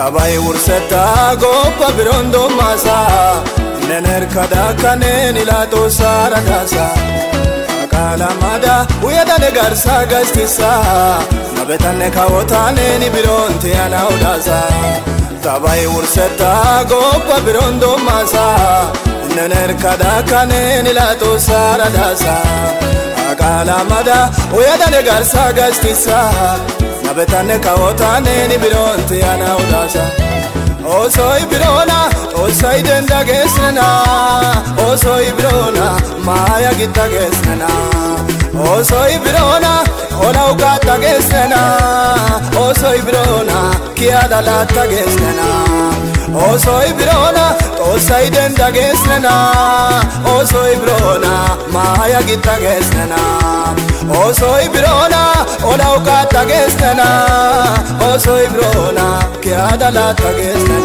Tabai urseta gopa birondo masa Nener kada kanen ilato sara dasa Akala mada uyada negarsa gastisa Nabetane kawotane ni bironte ana udasa Tabai urseta gopa birondo masa Nener kada kanen ilato sara dasa Akala mada uyada negarsa gastisa Nabetane kawotane ni bironte ana udasa O soy birona, o soy denda gesna O soy birona, maya gita gesna O soy birona, o naugata gesna O soy birona, kiada lata gesna O soy birona, o soy denda gesna O soy birona, maya gita gesna O soy birona, o naugata gesna O soy birona, kiada lata gesna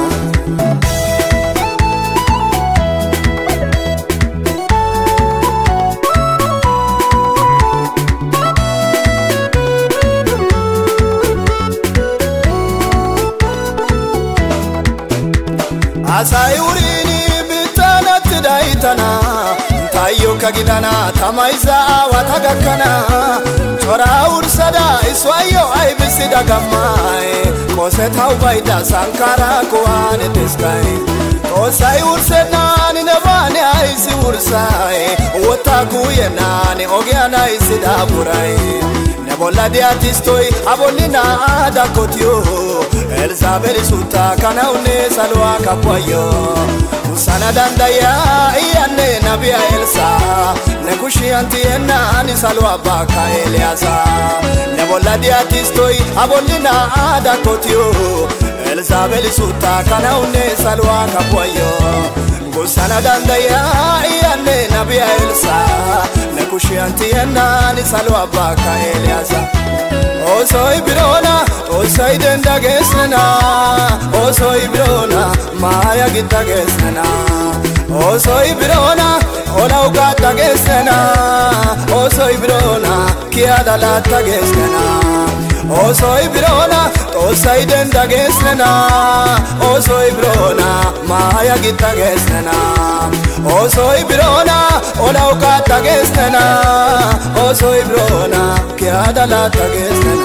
Asai urini bitana tidaitana Tayo kagidana tamaiza watagakana Chora ursada iswayo ay bisida gamai Kose taubaida sankara kuane teskai Kosai ursena ni nevane aisi ursai Wotaku yenani ogeana isida burai Nebola di artistoi abolina ada kotio Elzabeli suta kana une salwa kapwayo Usana dandaya iyane nabia Elsa Nekushi antiena ni salwa baka Eliasa Nebola di artistoi abolina ada kotio Elzabeli suta kana une salwa kapwayo Usana dandaya iyane nabia Elsa Nekushi antiena ni salwa baka Eliasa O soy birona, o soy denda gesna O soy birona, maya gita gesna O soy birona, o naugata gesna O soy birona, kiada lata gesna O soy birona, o soy denda gesna O soy birona, maya gita gesna O soy birona, o naugata gesna O soy birona, kiada lata gesna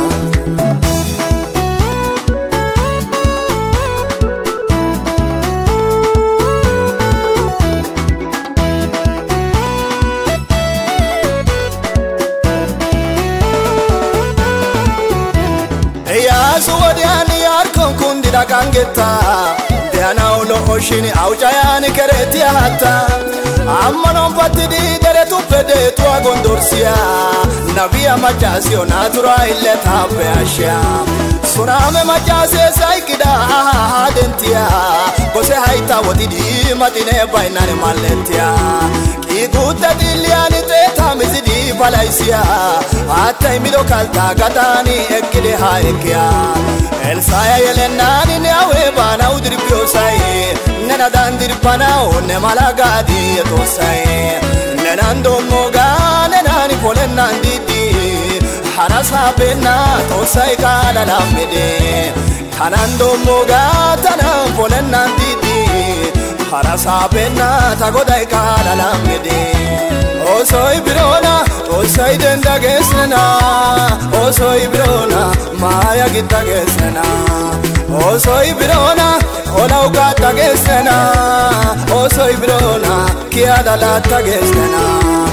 Suwadiani arkon kundida kangeta Diana ulo oshini aujayani kereti hata Amma non patidi dere tu pede tu agondorsia Nabia majasio natura ille tabe asha Surame majase saikida adentia Kose haita wadidi matine bainani maletia Kiguta diliani teta mizidi palaisia Hata imido kalta gatani ekide haekia Elsaya yelenani ne awe bana udripio sai Nena dandir panao ne malagadi etosai Nenando moga nenani polen nandidi Harasa bena tosai kala lamede Kanando moga tanam polen nandidi Harasa bena tagodai kala lamede O soy birona, o soy denda gesna O soy birona, maya gita gesna O soy birona, o naugata gesna O soy birona, kiada lata gesna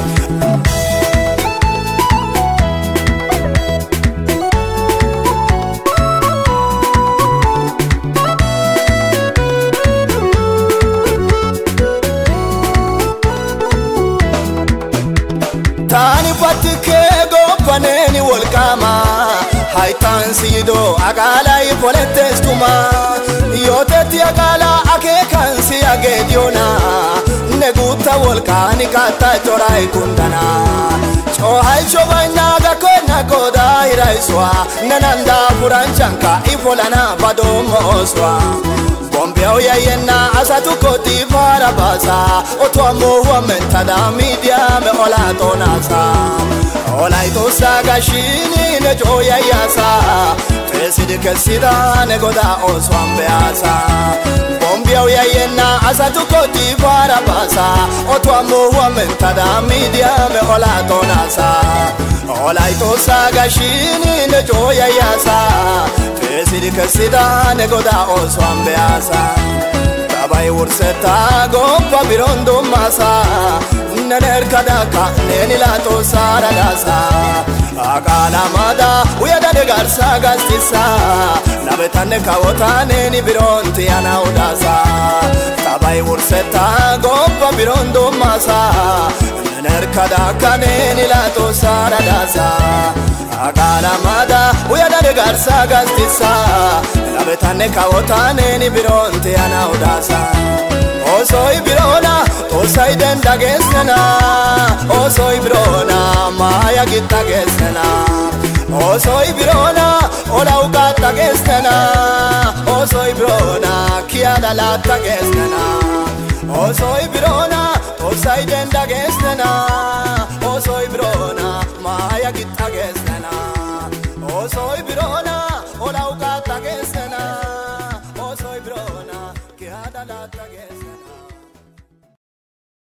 Tani patike go paneni wolkama Haitan sido agala I poletestuma Yoteti agala ake kansi agediona Neguta wolkani kata torai kundana Chohai chobaina ga kona koda iraiswa Nananda puranchanka ifolana badomoswa Bombeo ya yena asatu koti para basa Otwa mowa mentada media me ola tonasa Ola ito saga shini ne joya yasa Tesidi kesida negoda oswan beasa Bombia uyayena asatu koti para pasa Otu amu wamentada media me ola tonasa Ola itosa gashini ne joya yasa Tesidi kesida negoda oswan beasa Tabai urseta goppa birondo masa Nener kadaka nenila tosa radasa Akala mada uyada de garsa gastisa Nabetane kawotane ni bironti ana udasa Tabai urseta goppa birondo masa Nener kadaka nenila tosa radasa Akala mada uyada de garsa gastisa Nabetane kawotane ni bironti ana udasa Osoy birona tosay denda gesena Osoy birona maya gitta gesena Osoy birona ola ugata gesena Osoy birona kiada latta gesena Osoy birona tosay denda gesena